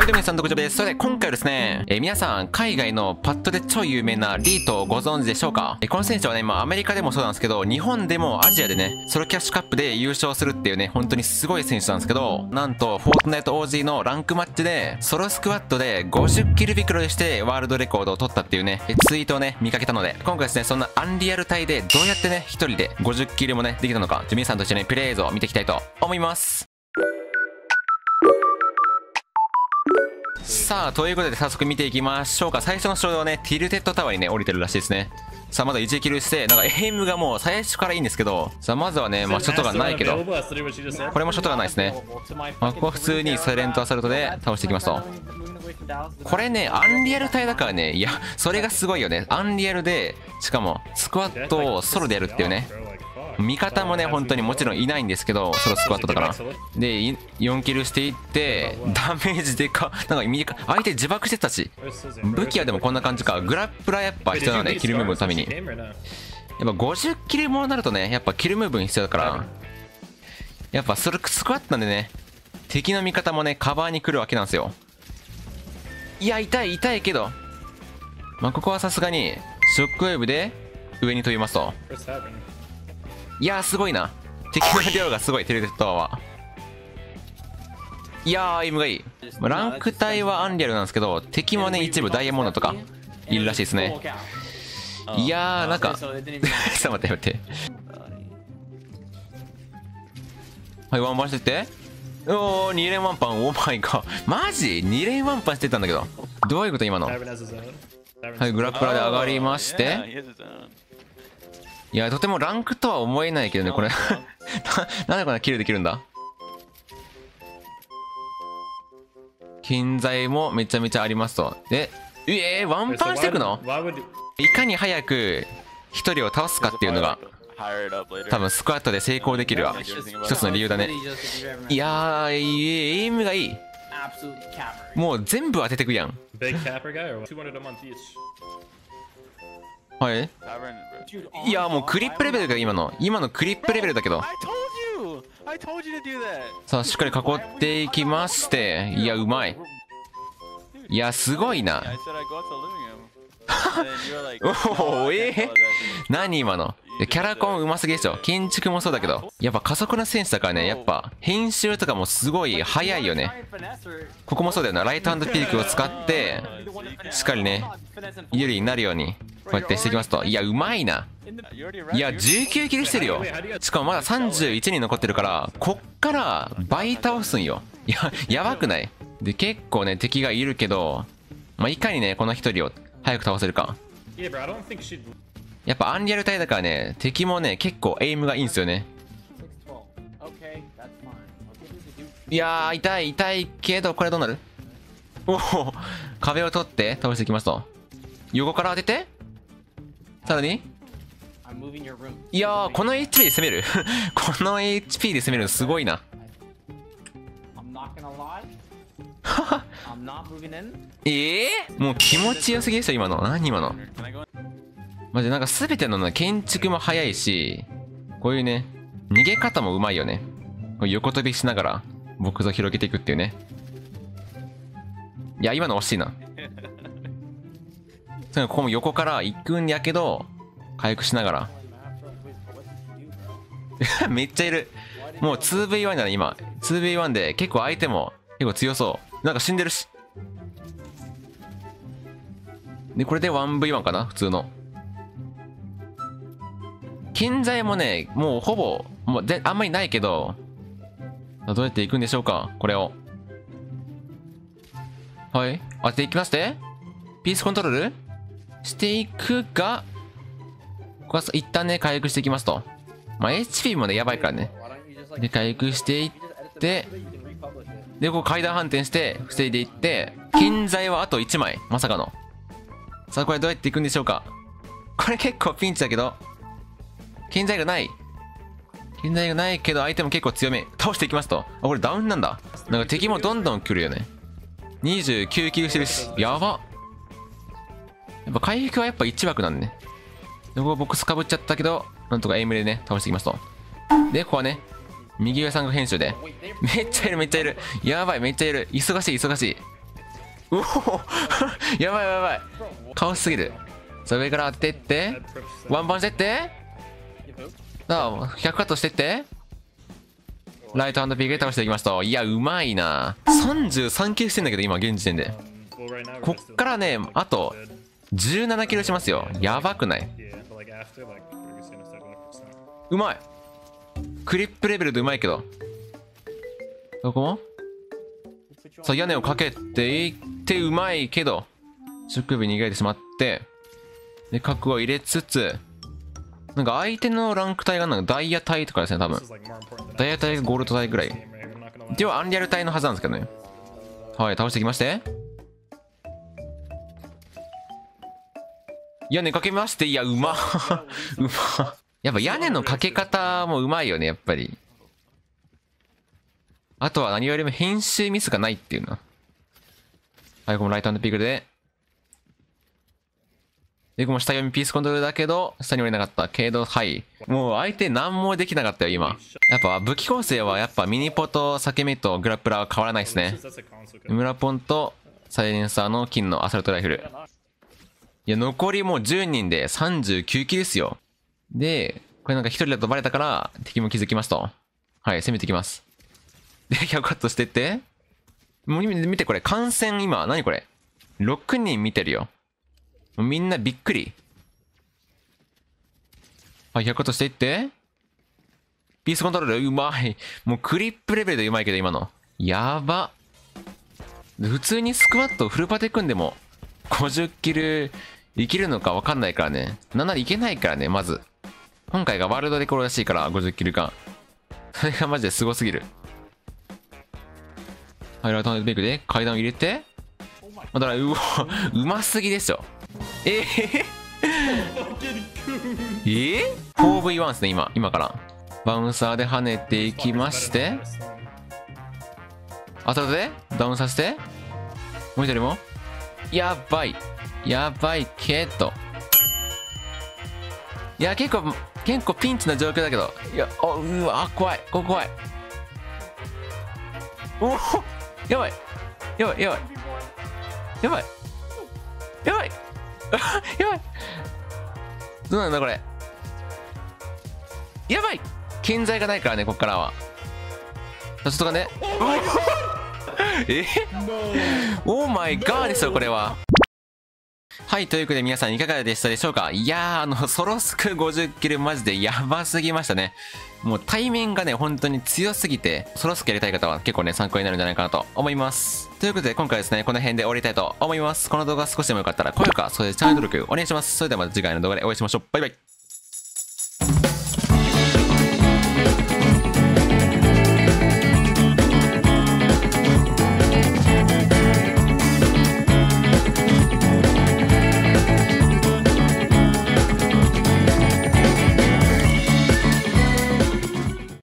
はい、どうも皆さん、どこじょです。それで今回はですね、皆さん、海外のパッドで超有名なリートをご存知でしょうか？この選手はね、アメリカでもそうなんですけど、日本でもアジアでね、ソロキャッシュカップで優勝するっていうね、本当にすごい選手なんですけど、なんと、フォートナイト OG のランクマッチで、ソロスクワットで50キルビクロでしてワールドレコードを取ったっていうね、ツイートをね、見かけたので、今回ですね、そんなアンリアル帯でどうやってね、一人で50キルもね、できたのか、皆さんと一緒にプレイ映像を見ていきたいと思います。さあ、ということで早速見ていきましょうか。最初の章ではね、ティルテッドタワーにね、降りてるらしいですね。さあ、まだ1キルして、なんかエイムがもう最初からいいんですけど、さあ、まずはね、ショットがないけど、これもショットがないですね。ここは普通にサイレントアサルトで倒していきますと。これね、アンリアル帯だからね、いや、それがすごいよね。アンリアルで、しかも、スクワットをソロでやるっていうね。味方もね、本当にもちろんいないんですけど、ソロスクワットだから。で、4キルしていって、ダメージでか、なんか相手自爆してたし、武器はでもこんな感じか。グラップラーやっぱ必要なので、キルムーブのために。やっぱ50キルもになるとね、やっぱキルムーブ必要だから、やっぱスクワットなんでね、敵の味方もね、カバーに来るわけなんですよ。いや、痛いけど、ここはさすがに、ショックウェーブで上に飛びますと。いやー、すごいな。敵の量がすごい、テレテッドは。いやー、エイムがいい。ランク帯はアンリアルなんですけど、敵もね、一部ダイヤモンドとかいるらしいですね。いやー、なんか、ちょっと待って。はい、ワンパンしてって。おー、2連ワンパン、オーマイガー。マジ ?2 連ワンパンしてたんだけど。どういうこと今の。はい、グラップラーで上がりまして。いや、とてもランクとは思えないけどね、これ。なんでこんなキルできるんだ？金材もめちゃめちゃありますと。で、ワンパンしていくの？いかに早く一人を倒すかっていうのが、多分スクワットで成功できるは一つの理由だね。いやー、エイムがいい。もう全部当ててくやん。はい。いや、もうクリップレベルが今のクリップレベルだけど。さあ、しっかり囲っていきまして、いや、うまい。いや、すごいな。おお、何今の。キャラコンうますぎでしょ。建築もそうだけど、やっぱ加速な選手だからね、やっぱ編集とかもすごい早いよね。ここもそうだよな。ライトハンドピークを使ってしっかりね、有利になるようにこうやってしていきますと。いや、うまいな。いや、19キルしてるよ。しかもまだ31人残ってるから、こっから倍倒すんよ。いや、やばくない？で、結構ね、敵がいるけど、いかにね、この一人を早く倒せるか。やっぱアンリアル帯だからね、敵もね、結構エイムがいいんですよね。いやー、痛いけど、これどうなる？おお、壁を取って倒していきますと。横から当てて、さらに、いやー、この HP で攻めるこの HP で攻めるのすごいな。もう気持ちよすぎでした今の。何今の。マジなんか全てのね、建築も早いし、こういうね、逃げ方もうまいよね。こう横跳びしながら木造広げていくっていうね。いや、今の惜しいな。ここも横から行くんやけど、回復しながら。めっちゃいる。もう 2v1 だね、今。2v1 で結構相手も結構強そう。なんか死んでるし。で、これで 1v1 かな、普通の。建材もね、もうほぼ、あんまりないけど、どうやっていくんでしょうか、これを。はい。当てていきまして、ピースコントロールしていくが、ここは一旦ね、回復していきますと。HP もね、やばいからね。で、回復していって、で、ここ階段反転して、防いでいって、建材はあと1枚。まさかの。さあ、これどうやっていくんでしょうか。これ結構ピンチだけど、建材がないけど、相手も結構強め。倒していきますと。これダウンなんだ。なんか敵もどんどん来るよね。29キルしてるし。やば。やっぱ回復はやっぱ1枠なんでね。で、ここボックスかぶっちゃったけど、なんとかエイムでね、倒していきますと。で、ここはね、右上三角編集で。めっちゃいる。やばい、めっちゃいる。忙しい。 うおやばいやばい。カオスすぎる。さあ、上から当てって、ワンバンしてって、さあ、100カットしてって、ライトハンドピークで倒していきますと。いや、うまいな。33キルしてんだけど、今、現時点で。こっからね、あと、17キルしますよ。やばくない？うまい。クリップレベルでうまいけど。どこもさあ、屋根をかけていってうまいけど、植部に逃げてしまって、で、角を入れつつ、なんか相手のランク帯がなんかダイヤ帯とかですね、多分。ダイヤ帯がゴールド帯ぐらい。一応アンリアル帯のはずなんですけどね。はい、倒してきまして。屋根かけまして、いや、うまうまやっぱ屋根のかけ方もうまいよね、やっぱり。あとは何よりも編集ミスがないっていうな。はい、このライトピークで。で、この下読みピースコントロールだけど、下に降りなかったけど、はい。もう相手何もできなかったよ、今。やっぱ武器構成はやっぱミニポと裂け目とグラップラーは変わらないですね。村ポンとサイレンサーの金のアサルトライフル。いや、残りもう10人で39キルですよ。で、これなんか1人だとバレたから敵も気づきますと。はい、攻めてきます。で、100カットしてって。もう見てこれ、感染今、何これ ?6 人見てるよ。みんなびっくり。はい、100カットしていって。ピースコントロール、うまい。もうクリップレベルでうまいけど、今の。やば。普通にスクワットフルパテ組んでも、50キルいけるのか分かんないからね。なんならいけないからね、まず。今回がワールドレコードらしいから、50キル間。それがマジですごすぎる。はい、ライトハンドベイクで階段を入れて。だから、うますぎでしょ。4V1 ですね、今から。バウンサーで跳ねていきまして。後でダウンさせて。もう一人もやばいけど。いや、結構ピンチな状況だけど。いや、うわ、怖い。ここ怖い。おおやばいやばいどうなんだこれ。やばい建材がないからね、こっからは。ちょっとかね。オーマイガーですよ、これは。はい、ということで皆さんいかがでしたでしょうか。いやー、ソロスク50キルマジでやばすぎましたね。もう対面がね、本当に強すぎて、ソロスクやりたい方は結構ね、参考になるんじゃないかなと思います。ということで今回はですね、この辺で終わりたいと思います。この動画少しでもよかったら高評価、そしてチャンネル登録お願いします。それではまた次回の動画でお会いしましょう。バイバイ。